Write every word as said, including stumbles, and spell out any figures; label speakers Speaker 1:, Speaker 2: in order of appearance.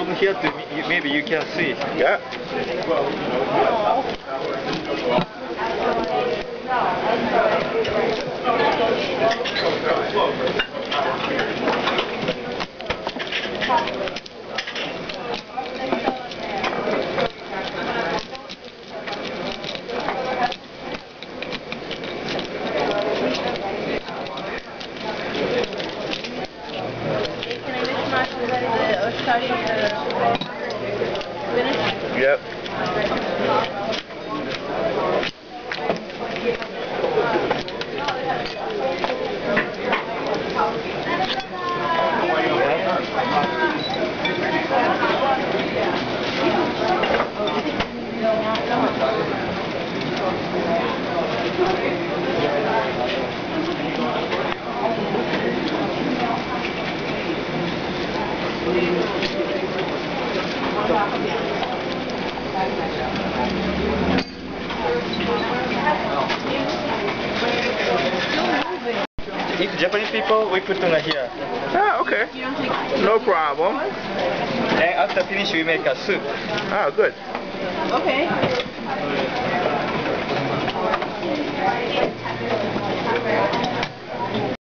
Speaker 1: from here to me, maybe you can see.
Speaker 2: Yeah. Yep.
Speaker 1: If Japanese people, we put on here.
Speaker 2: Ah, okay. No problem.
Speaker 1: And after finish, we make a soup.
Speaker 2: Ah, good.
Speaker 3: Okay.